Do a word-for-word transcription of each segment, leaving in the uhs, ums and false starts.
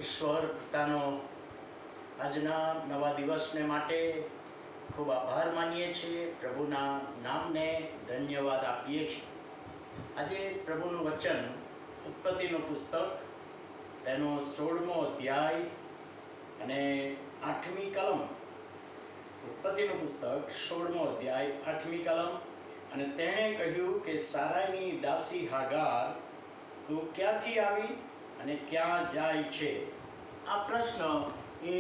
ઈશ્વર પોતાનો આજના નવા દિવસને માટે ખૂબ આભાર માનીએ છીએ, પ્રભુના નામને ધન્યવાદ આપીએ છીએ। આજે પ્રભુનું વચન ઉત્પત્તિનું પુસ્તક, તેનો સોળમો અધ્યાય અને આઠમી કલમ। ઉત્પત્તિનું પુસ્તક સોળમો અધ્યાય આઠમી કલમ। અને તેણે કહ્યું કે સારાઈની દાસી હાગાર, તું ક્યાંથી આવી અને ક્યાં જાય છે? આ પ્રશ્ન એ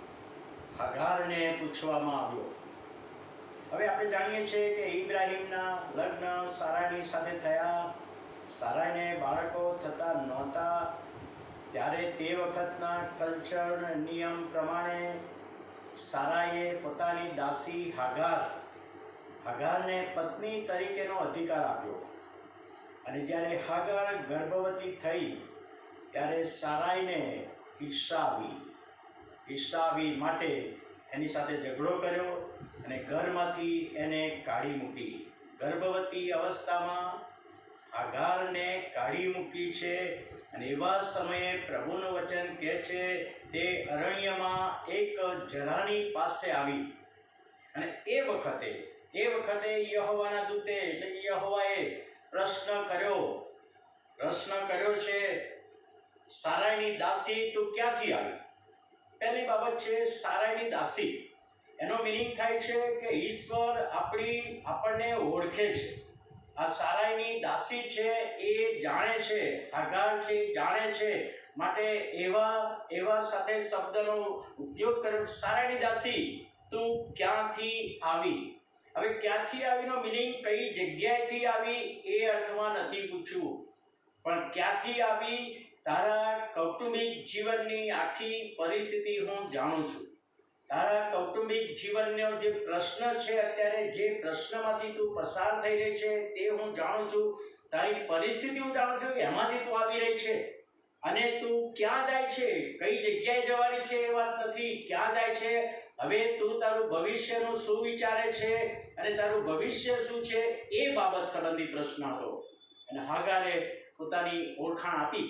હાગારને પૂછવામાં આવ્યો। હવે આપણે જાણીએ છીએ કે ઇબ્રાહિમના લગ્ન સારાઈની સાથે થયા। સારાઈને બાળકો થતા નહોતા, ત્યારે તે વખતના કલ્ચર નિયમ પ્રમાણે સારાઈએ પોતાની દાસી હાગાર હાગારને પત્ની તરીકેનો અધિકાર આપ્યો। અને જ્યારે હાગાર ગર્ભવતી થઈ ત્યારે સારાઈને ઈર્ષા આવી ઈર્ષા આવી માટે એની સાથે ઝઘડો કર્યો અને ઘરમાંથી એને કાઢી મૂકી। ગર્ભવતી અવસ્થામાં હાગારને કાઢી મૂકી છે। અને એવા સમયે પ્રભુનું વચન કહે છે, તે અરણ્યમાં એક જરાની પાસે આવી। અને એ વખતે એ વખતે યહોવાના દૂતે એટલે કે યહોવાએ પ્રશ્ન કર્યો પ્રશ્ન કર્યો છે, સારાઈની દાસી તું ક્યાંથી આવી? પહેલી બાબત છે સારાઈની દાસી। એનો મિનિંગ થાય છે કે ઈશ્વર આપણી આપણને ઓળખે છે। આ સારાઈની દાસી છે એ જાણે છે, હાગાર છે જાણે છે, માટે એવા એવા સાથે શબ્દનો ઉપયોગ કર્યો, સારાઈની દાસી તું ક્યાંથી આવી? હવે ક્યાંથી આવીનો મિનિંગ કઈ જગ્યાએથી આવી એ અર્થમાં નથી પૂછ્યું, પણ ક્યાંથી આવી, તારા કૌટુંબિક જીવનની આખી પરિસ્થિતિ હું જાણું છું। તારા કૌટુંબિક જીવનનો જે પ્રશ્ન છે, અત્યારે જે પ્રશ્નમાંથી તું પસાર થઈ રહી છે તે હું જાણું છું। તારી પરિસ્થિતિ હું જાણું છું, એમાંથી તું આવી રહી છે। અને તું ક્યાં જાય છે, કઈ જગ્યાએ જવાની છે એ વાત નથી, ક્યાં જાય છે। હવે તું તારું ભવિષ્યનું શું વિચારે છે અને તારું ભવિષ્ય શું છે એ બાબત સંબંધી પ્રશ્ન હતો। અને હાગારે પોતાની ઓળખાણ આપી।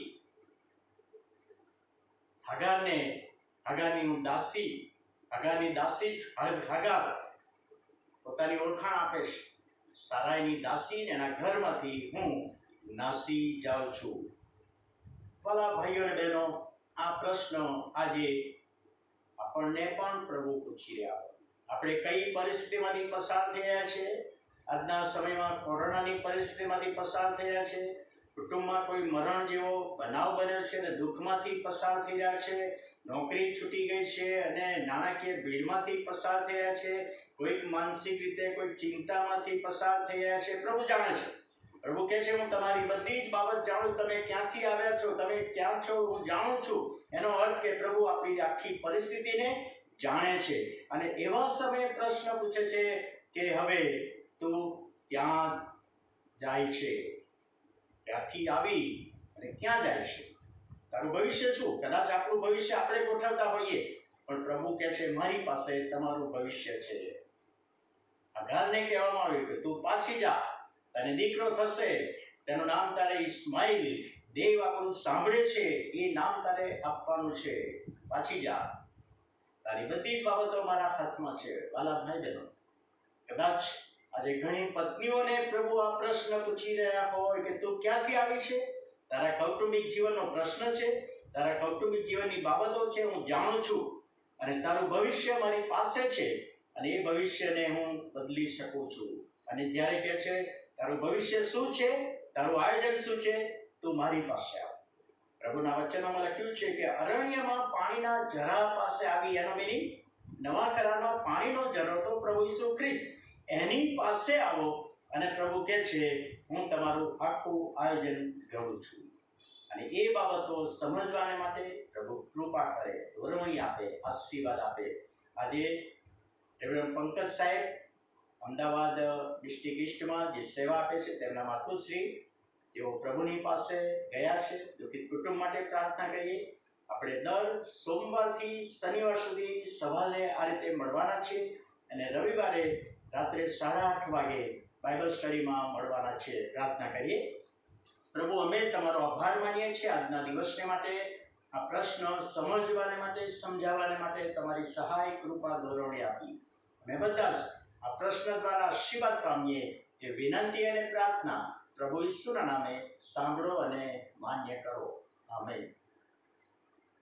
હાગારને હાગારની હું દાસી હાગારની દાસી હાગાર પોતાની ઓળખાણ આપે છે, સારાઈની દાસી ને એના ઘરમાંથી હું નાસી જાઉં છું। ભલા ભાઈઓ અને બહેનો, આ પ્રશ્ન આજે આપણને પણ પ્રભુ પૂછી રહ્યા હોય। આપણે કઈ પરિસ્થિતિમાંથી પસાર થઈ રહ્યા છે? આજના સમયમાં કોરોનાની પરિસ્થિતિમાંથી પસાર થઈ રહ્યા છે, કુટુંબમાં કોઈ મરણ જેવો બનાવ બન્યો છે અને દુઃખમાંથી પસાર થઈ રહ્યા છે, નોકરી છૂટી ગઈ છે અને નાણાકીય ભીડમાંથી પસાર થઈ રહ્યા છે, કોઈક માનસિક રીતે કોઈ ચિંતામાંથી પસાર થઈ રહ્યા છે। પ્રભુ જાણે છે। પ્રભુ કહે છે, હું તમારી બધી જ બાબત જાણું, તમે ક્યાંથી આવ્યા છો, તમે ક્યાં છો, હું જાણું છું। એનો અર્થ કે પ્રભુ આપણી આખી પરિસ્થિતિને જાણે છે। અને એવા સમયે પ્રશ્ન પૂછે છે કે હવે તું ક્યાં જાય છે? ક્યાંથી આવી અને ક્યાં જાય છે? તારું ભવિષ્ય શું? કદાચ આપણું ભવિષ્ય આપણે ગોઠવતા હોઈએ, પણ પ્રભુ કહે છે, મારી પાસે તમારું ભવિષ્ય છે। હાગારને કહેવામાં આવ્યું કે તું પાછી જા, તને દીકરો થશે, તેનું નામ તારે ઇસ્માઇલ, દેવ આપણું સાંભળે છે એ નામ તારે આપવાનું છે। પાછી જા, તારી બધી જ બાબતો મારા હાથમાં છે। વાલા ભાઈ બહેનો, કદાચ આજે ઘણી પત્નીઓને પ્રભુ આ પ્રશ્ન પૂછી રહ્યા હોય કે તું ક્યાંથી આવી છે? તારા કૌટુંબિક જીવનનો પ્રશ્ન છે, તારા કૌટુંબિક જીવનની બાબતો છે, હું જાણું છું। અને તારું ભવિષ્ય મારી પાસે છે અને એ ભવિષ્યને હું બદલી શકું છું। અને જ્યારે કહે છે તારું ભવિષ્ય શું છે, તારું આયોજન શું છે, તું મારી પાસે આવ। પ્રભુના વચનોમાં લખ્યું છે કે અરણ્યમાં પાણીના ઝરા પાસે આવી। એનો મિનિંગ નવા કરારનો પાણીનો ઝરો તો પ્રભુ ઈસુ ખ્રિસ્ત, એની પાસે આવો। અને પ્રભુ કહે છે, હું તમારું આખું આયોજન ઘડું છું। અને એ બાબતો સમજવાને માટે પ્રભુ કૃપા કરે, દોરવણી આપે, આશીર્વાદ આપે। આજે રેવરેન્ડ પંકજ સાહેબ અમદાવાદ ડિસ્ટ્રિક્ટ ઈસ્ટમાં જે સેવા આપે છે, તેમના માતુશ્રી, તેઓ પ્રભુની પાસે ગયા છે। દુઃખિત કુટુંબ માટે પ્રાર્થના કરીએ। આપણે દર સોમવારથી શનિવાર સુધી સવારે આ રીતે મળવાના છે અને રવિવારે રાત્રે સાડા આઠ વાગે બાઇબલ સ્ટડીમાં મળવાના છે। પ્રાર્થના કરીએ। પ્રભુ, અમે તમારો આભાર માનીએ છીએ આજના દિવસને માટે, આ પ્રશ્ન સમજવાને માટે સમજાવવાને માટે તમારી સહાય કૃપા ધોરણે આપી અમે બધા જ આ પ્રશ્ન દ્વારા આશીર્વાદ પામીએ એ વિનંતી અને પ્રાર્થના પ્રભુ ઈસુના નામે સાંભળો અને માન્ય કરો. આમેન.